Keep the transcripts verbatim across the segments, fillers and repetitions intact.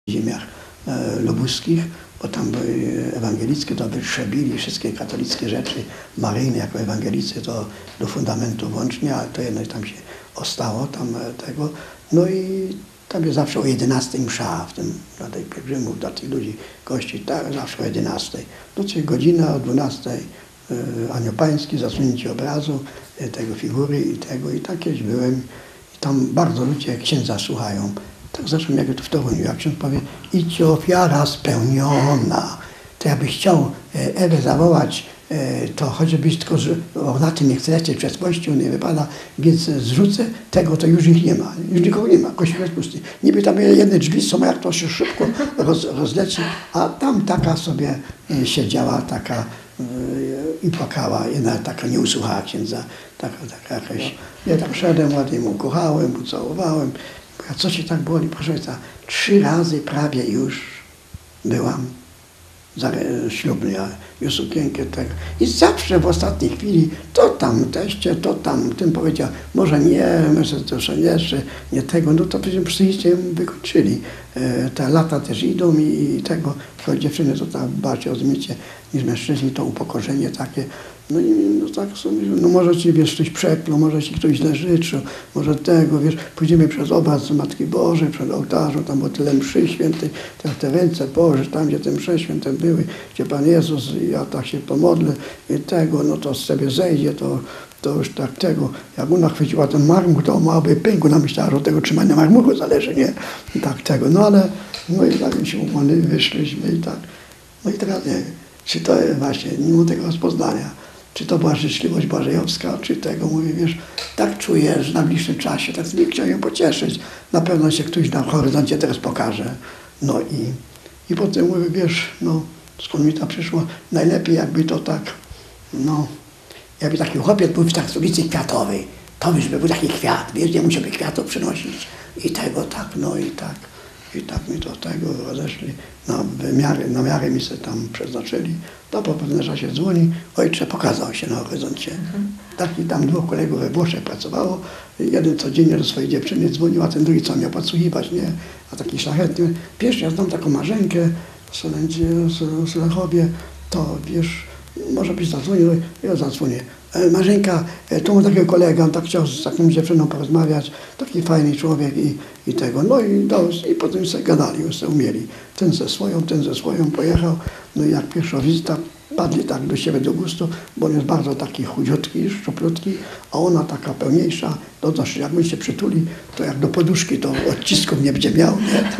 ziemiach e, lubuskich, bo tam były ewangelickie, to wytrzebili wszystkie katolickie rzeczy maryjne jako ewangelicy, to do fundamentu włącznie, ale to jednak tam się ostało, tam tego. No i tam jest zawsze o jedenastej msza, w tym, dla tych pielgrzymów, dla tych ludzi, gości, tak, zawsze o jedenastej. No coś godzina, o dwunastej e, anioł pański, zasunięcie obrazu, e, tego figury i tego, i tak kiedyś byłem. I tam bardzo ludzie księdza słuchają. Tak zresztą jak to w Toruniu, jak ksiądz powie, idźcie ofiara spełniona, to ja bym chciał Ewę zawołać, to choćbyś tylko, że na tym nie chcecie, przez Kościół nie wypada, więc zrzucę tego, to już ich nie ma, już nikogo nie ma, Kościół jest pusty. Niby tam jedne drzwi są, jak to się szybko roz, rozleci, a tam taka sobie siedziała, taka i płakała, jedna taka nie usłuchała księdza, taka, taka jakaś, ja tam szedłem, ładnie mu kochałem, ucałowałem. A co ci tak boli? Proszę Ojca, trzy razy prawie już byłam ślubny, a już sukienkę tego. I zawsze w ostatniej chwili to tam teście, to tam tym powiedział, może nie, może to jeszcze nie tego, no to przecież psychicznie wykończyli. E, te lata też idą i, i tego, choć dziewczyny to tam bardziej rozumiecie niż mężczyźni, to upokorzenie takie. No i no tak sobie, no może ci wiesz, ktoś przeklął, może ci ktoś źle życzył, może tego, wiesz, pójdziemy przez obraz Matki Bożej, przed ołtarzem, tam było tyle mszy świętej, tak te ręce położysz, tam gdzie te msze święte były, gdzie Pan Jezus, ja tak się pomodlę i tego, no to z sobie zejdzie, to, to już tak tego, jak ona chwyciła ten marmur, to małaby pękł, ona myślała, że od tego trzymania marmuru zależy, nie? I tak tego, no ale, no i tak się umowili, wyszliśmy i tak. No i teraz nie wiem, czy to właśnie, mimo tego rozpoznania, czy to była życzliwość błażejowska, czy tego, mówię, wiesz, tak czuję, że na bliższym czasie, tak nie chciał ją pocieszyć. Na pewno się ktoś na horyzoncie teraz pokaże. No i, i potem mówię, wiesz, no, skąd mi to przyszło, najlepiej jakby to tak, no, jakby taki chłopiec był w tak stolicy kwiatowej, to byś był taki kwiat, wiesz, nie musiałby kwiatów przynosić i tego tak, no i tak. I tak mi do tego rozeszli, na miarę, na miarę mi się tam przeznaczyli. To po pewnym czasie dzwoni, ojcze pokazał się na horyzoncie. Mhm. Taki tam dwóch kolegów we Włoszech pracowało. Jeden codziennie do swojej dziewczyny dzwonił, a ten drugi co miał podsłuchiwać, nie? A taki szlachetny. Wiesz, ja znam taką Marzenkę w Solendzie, w Solechowie, to wiesz, może byś zadzwonił, ja zadzwonię. Marzenka, tu mam takiego kolegę, on tak chciał z taką dziewczyną porozmawiać, taki fajny człowiek i, i tego, no i, dał, i potem sobie gadali, już sobie umieli. Ten ze swoją, ten ze swoją pojechał, no i jak pierwsza wizyta, padli tak do siebie do gustu, bo on jest bardzo taki chudziutki, szczuplutki, a ona taka pełniejsza, to znaczy jakby się przytuli, to jak do poduszki, to odcisków nie będzie miał, nie?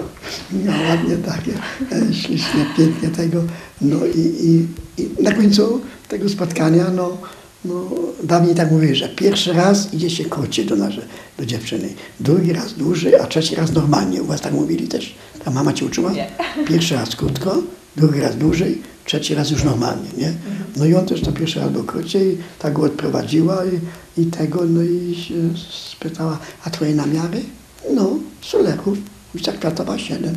Miał ładnie takie, ślicznie, pięknie tego, no i, i, i na końcu tego spotkania, no, no dawniej tak mówili, że pierwszy raz idzie się krócej do, do dziewczyny, drugi raz dłużej, a trzeci raz normalnie. U was tak mówili też? Ta mama cię uczyła? Nie. Pierwszy raz krótko, drugi raz dłużej, trzeci raz już normalnie, nie? No i on też to pierwszy raz był krócej, tak go odprowadziła i, i tego, no i się spytała, a twoje namiary? No, Suleków, ulica Kwiatowa siedem.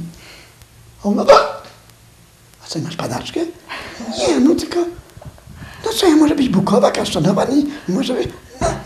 A on, a co, masz padaczkę? Nie, no tylko, no co, ja może być Bukowa, Kasztanowa, nie, może być, no,